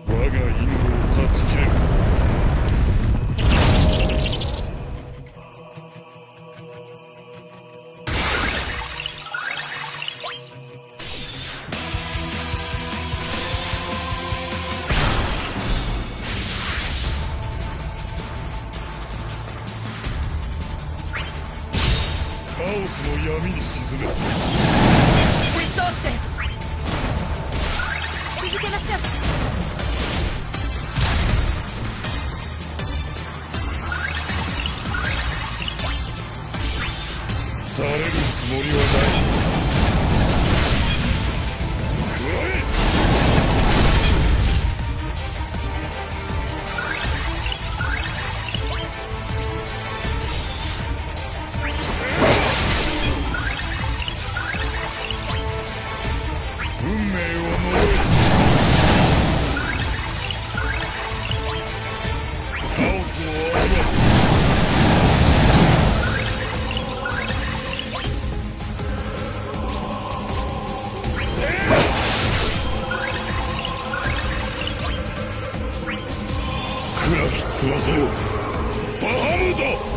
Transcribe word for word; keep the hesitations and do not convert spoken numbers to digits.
我が因果を断ち切れる。カオスの闇に沈め。 そうって続けましょう。 されるつもりはない。食らえ。運命を呪え。カオスを操る。暗き翼よ、バハムート。